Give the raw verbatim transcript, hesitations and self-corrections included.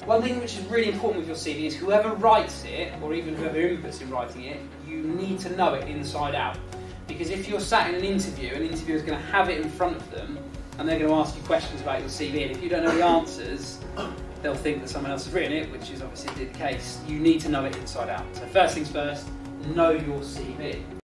One thing which is really important with your C V is whoever writes it, or even whoever inputs in writing it, you need to know it inside out. Because if you're sat in an interview, an interviewer is going to have it in front of them, and they're going to ask you questions about your C V, and if you don't know the answers, they'll think that someone else has written it, which is obviously the case. You need to know it inside out. So first things first, know your C V.